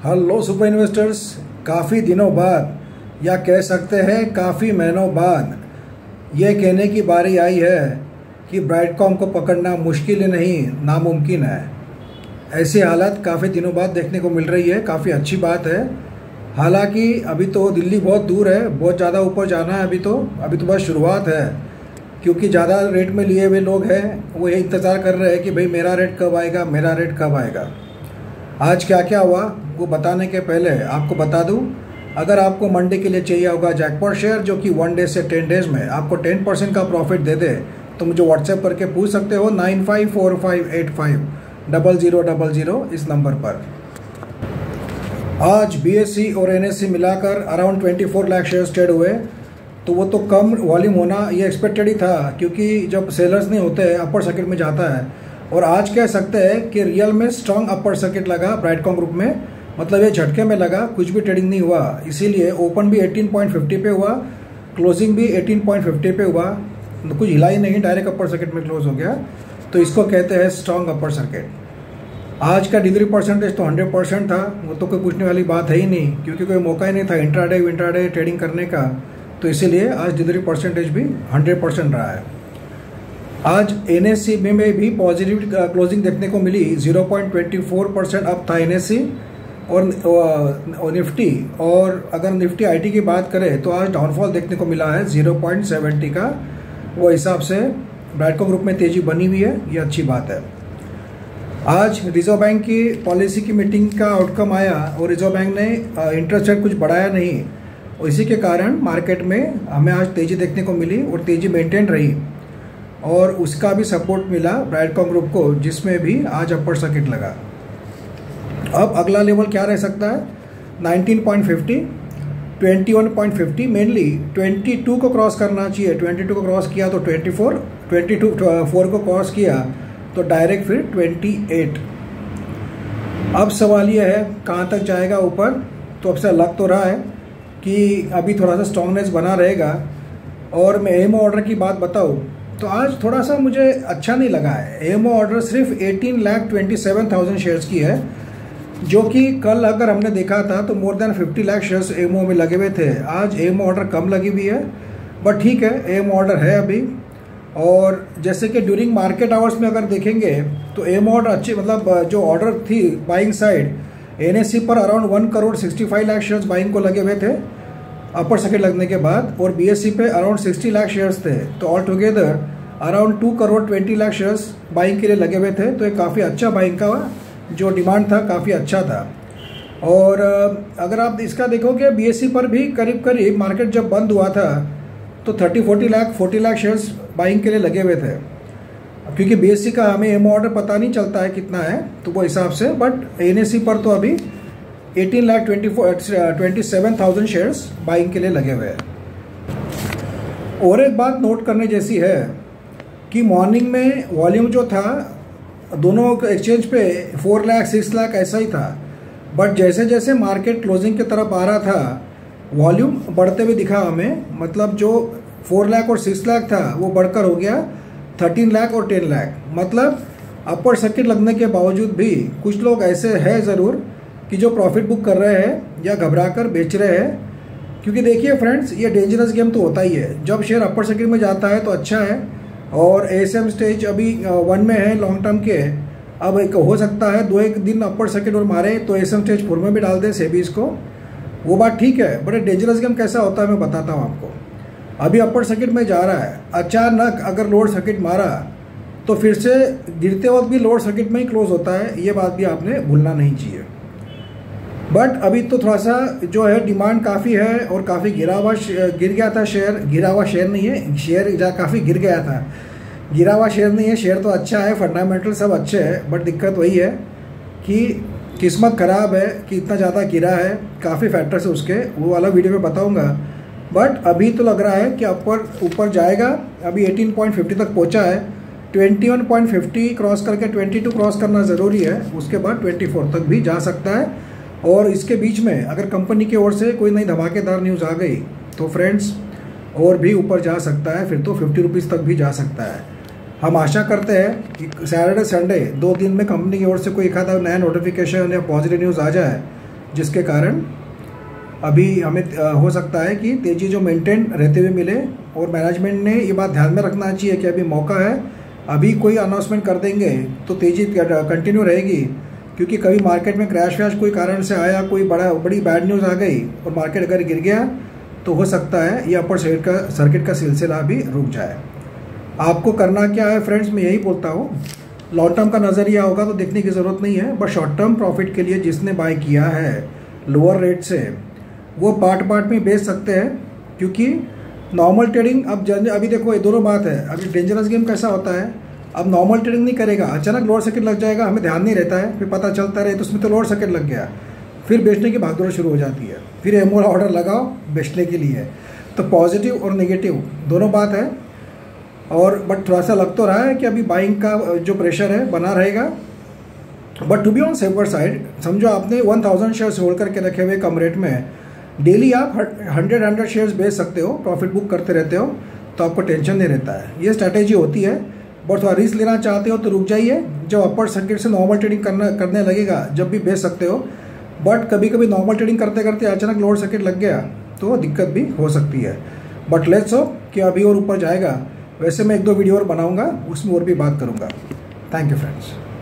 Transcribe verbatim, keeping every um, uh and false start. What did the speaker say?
Hello super investors, काफ़ी दिनों बाद या कह सकते हैं काफ़ी महीनों बाद ये कहने की बारी आई है कि ब्राइटकॉम को पकड़ना मुश्किल ही नहीं नामुमकिन है। ऐसी हालत काफ़ी दिनों बाद देखने को मिल रही है, काफ़ी अच्छी बात है। हालांकि अभी तो दिल्ली बहुत दूर है, बहुत ज़्यादा ऊपर जाना है। अभी तो अभी तो बस शुरुआत है, क्योंकि ज़्यादा रेट में लिए हुए लोग हैं वो ये इंतज़ार कर रहे हैं कि भाई मेरा रेट कब आएगा, मेरा रेट कब आएगा। आज क्या क्या हुआ वो बताने के पहले आपको बता दूं, अगर आपको मंडे के लिए चाहिए होगा जैकपॉट शेयर जो कि वन डे से टेन डेज में आपको टेन परसेंट का प्रॉफिट दे दे, तो मुझे व्हाट्सएप करके पूछ सकते हो nine five four five eight five double zero double zero इस नंबर पर। आज बीएससी और एनएससी मिलाकर around twenty four lakh shares trade हुए, तो वो तो कम वॉल्यूम होना ये एक्सपेक्टेड ही था, क्योंकि जब सेलर्स नहीं होते अपर सर्किट में जाता है। और आज कह सकते हैं कि रियल में स्ट्रांग अपर सर्किट लगा ब्राइटकॉम ग्रुप में, मतलब ये झटके में लगा, कुछ भी ट्रेडिंग नहीं हुआ। इसीलिए ओपन भी एटीन पॉइंट फिफ्टी पे हुआ, क्लोजिंग भी एटीन पॉइंट फिफ्टी पे हुआ, कुछ हिला ही नहीं, डायरेक्ट अपर सर्किट में क्लोज हो गया। तो इसको कहते हैं स्ट्रांग अपर सर्किट। आज का डिलीवरी परसेंटेज तो हंड्रेड परसेंट था, वो तो कोई पूछने वाली बात है ही नहीं, क्योंकि कोई मौका ही नहीं था इंट्राडे विंट्राडे ट्रेडिंग करने का। तो इसीलिए आज डिलीवरी परसेंटेज भी हंड्रेड परसेंट रहा है। आज एनएससी में भी पॉजिटिव क्लोजिंग देखने को मिली, zero point two four percent up था एनएससी और, और निफ्टी। और अगर निफ्टी आईटी की बात करें तो आज डाउनफॉल देखने को मिला है ज़ीरो पॉइंट सेवन ज़ीरो का। वो हिसाब से ब्राइटकॉम ग्रुप में तेजी बनी हुई है, ये अच्छी बात है। आज रिजर्व बैंक की पॉलिसी की मीटिंग का आउटकम आया और रिजर्व बैंक ने इंटरेस्ट रेट कुछ बढ़ाया नहीं, और इसी के कारण मार्केट में हमें आज तेजी देखने को मिली और तेजी मेंटेन रही, और उसका भी सपोर्ट मिला ब्राइटकॉम ग्रुप को, जिसमें भी आज अपर सर्किट लगा। अब अगला लेवल क्या रह सकता है? Nineteen point fifty, twenty one point fifty, mainly twenty two को क्रॉस करना चाहिए। ट्वेंटी टू को क्रॉस किया तो twenty four, twenty two four को क्रॉस किया तो डायरेक्ट फिर ट्वेंटी एट। अब सवाल ये है कहाँ तक जाएगा ऊपर। तो अब से लग तो रहा है कि अभी थोड़ा सा स्ट्रॉन्गनेस बना रहेगा। और मैं एमओ ऑर्डर की बात बताऊँ तो आज थोड़ा सा मुझे अच्छा नहीं लगा है। एमओ ऑर्डर सिर्फ eighteen lakh twenty seven thousand shares की है, जो कि कल अगर हमने देखा था तो more than fifty lakh shares MO में लगे हुए थे। आज एमओ ऑर्डर कम लगी हुई है, बट ठीक है, एमओ ऑर्डर है अभी। और जैसे कि ड्यूरिंग मार्केट आवर्स में अगर देखेंगे तो एमओ ऑर्डर अच्छी, मतलब जो ऑर्डर थी बाइंग साइड, एनएससी पर around one crore sixty five lakh shares buying को लगे हुए थे अपर सर्किट लगने के बाद, और बीएससी पे अराउंड सिक्सटी लाख शेयर्स थे। तो all together around two crore twenty lakh shares buying के लिए लगे हुए थे। तो ये काफ़ी अच्छा बाइंग का जो डिमांड था काफ़ी अच्छा था। और अगर आप इसका देखोगे बीएससी पर भी करीब करीब मार्केट जब बंद हुआ था तो thirty forty lakh forty lakh shares buying के लिए लगे हुए थे, क्योंकि बीएससी का हमें एमओ ऑर्डर पता नहीं चलता है कितना है, तो वो हिसाब से। बट एनएससी पर तो अभी eighteen lakh twenty four twenty seven thousand shares buying के लिए लगे हुए हैं। और एक बात नोट करने जैसी है कि मॉर्निंग में वॉल्यूम जो था दोनों एक्सचेंज पे फोर लाख सिक्स लाख ऐसा ही था, बट जैसे जैसे मार्केट क्लोजिंग की तरफ आ रहा था वॉल्यूम बढ़ते हुए दिखा हमें। मतलब जो फोर लाख और सिक्स लाख था वो बढ़कर हो गया थर्टीन लाख और टेन लाख। मतलब अपर सर्किट लगने के बावजूद भी कुछ लोग ऐसे हैं ज़रूर कि जो प्रॉफिट बुक कर रहे हैं या घबरा कर बेच रहे हैं। क्योंकि देखिए फ्रेंड्स, ये डेंजरस गेम तो होता ही है। जब शेयर अपर सर्किट में जाता है तो अच्छा है, और एएसएम स्टेज अभी वन में है लॉन्ग टर्म के। अब एक हो सकता है दो एक दिन अपर सर्किट और मारे तो एएसएम स्टेज फोर में भी डाल दे सेबी इसको, वो बात ठीक है। बट डेंजरस गेम कैसा होता है मैं बताता हूँ आपको। अभी अपर सर्किट में जा रहा है, अचानक अगर लोअर सर्किट मारा तो फिर से गिरते वक्त भी लोअर सर्किट में ही क्लोज होता है, ये बात भी आपने भूलना नहीं चाहिए। बट अभी तो थोड़ा सा जो है डिमांड काफ़ी है और काफ़ी गिरा हुआ गिर गया था शेयर। गिरा हुआ शेयर नहीं है, शेयर काफ़ी गिर गया था, गिरा हुआ शेयर नहीं है। शेयर तो अच्छा है, फंडामेंटल सब अच्छे हैं, बट दिक्कत वही है कि किस्मत ख़राब है कि इतना ज़्यादा गिरा है। काफ़ी फैक्टर्स है उसके, वो वाला वीडियो में बताऊंगा। बट अभी तो लग रहा है कि ऊपर ऊपर जाएगा। अभी एटीन पॉइंट फिफ्टी तक पहुंचा है, twenty one point fifty cross करके ट्वेंटी टू क्रॉस करना ज़रूरी है, उसके बाद ट्वेंटी फोर तक भी जा सकता है। और इसके बीच में अगर कंपनी की ओर से कोई नई धमाकेदार न्यूज़ आ गई तो फ्रेंड्स और भी ऊपर जा सकता है, फिर तो फिफ्टी रुपीज़ तक भी जा सकता है। हम आशा करते हैं कि सैटरडे संडे दो दिन में कंपनी की ओर से कोई एक आधा नया नोटिफिकेशन या पॉजिटिव न्यूज़ आ जाए, जिसके कारण अभी हमें हो सकता है कि तेज़ी जो मेंटेन रहते हुए मिले। और मैनेजमेंट ने ये बात ध्यान में रखना चाहिए कि अभी मौका है, अभी कोई अनाउंसमेंट कर देंगे तो तेज़ी कंटिन्यू रहेगी, क्योंकि कभी मार्केट में क्रैश वैश कोई कारण से आया, कोई बड़ा बड़ी बैड न्यूज़ आ गई और मार्केट अगर गिर गया तो हो सकता है ये अपर सर्किट का सर्किट का सिलसिला भी रुक जाए। आपको करना क्या है फ्रेंड्स, मैं यही बोलता हूँ, लॉन्ग टर्म का नज़रिया होगा तो देखने की ज़रूरत नहीं है, बट शॉर्ट टर्म प्रॉफिट के लिए जिसने बाय किया है लोअर रेट से वो पार्ट पार्ट में बेच सकते हैं। क्योंकि नॉर्मल ट्रेडिंग अब जन अभी देखो ये दोनों बात है, अभी डेंजरस गेम कैसा होता है, अब नॉर्मल ट्रेडिंग नहीं करेगा, अचानक लोअर सर्किट लग जाएगा, हमें ध्यान नहीं रहता है, फिर पता चलता रहे तो उसमें तो लोअर सर्किट लग गया, फिर बेचने की भागदौड़ शुरू हो जाती है, फिर एमओ ऑर्डर लगाओ बेचने के लिए। तो पॉजिटिव और नेगेटिव दोनों बात है। और बट थोड़ा सा लग तो रहा है कि अभी बाइंग का जो प्रेशर है बना रहेगा, but to be on safer side समझो आपने वन थाउजेंड शेयर्स होल्ड करके रखे हुए कम रेट में, डेली आप हंड्रेड हंड्रेड शेयर्स बेच सकते हो, प्रॉफिट बुक करते रहते हो, तो आपको टेंशन नहीं रहता है। ये स्ट्रैटेजी होती है। बट थोड़ा रिस्क लेना चाहते हो तो रुक जाइए, जब अपर सर्किट से नॉर्मल ट्रेडिंग करना करने लगेगा जब भी बेच सकते हो। बट कभी कभी नॉर्मल ट्रेडिंग करते करते अचानक लोअर सर्किट लग गया तो दिक्कत भी हो सकती है। बट लेट्स होप कि अभी और ऊपर जाएगा। वैसे मैं एक दो वीडियो और बनाऊंगा, उसमें और भी बात करूंगा। Thank you friends.